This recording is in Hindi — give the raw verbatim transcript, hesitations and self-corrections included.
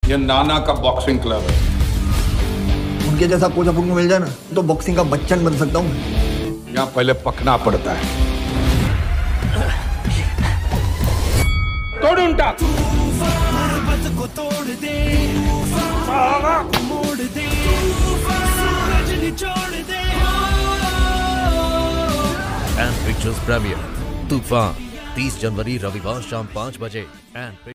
ये नाना का बॉक्सिंग क्लब है। उनके जैसा कोच अपन को मिल जाए ना तो बॉक्सिंग का बच्चन बन सकता हूँ। यहाँ पहले पकना पड़ता है। तोड़ उनका को तोड़ दे, मोड़ दे, सूरज निचोड़ दे। एंड पिक्चर्स प्रीमियर तूफान तीस जनवरी रविवार शाम पाँच बजे। एंड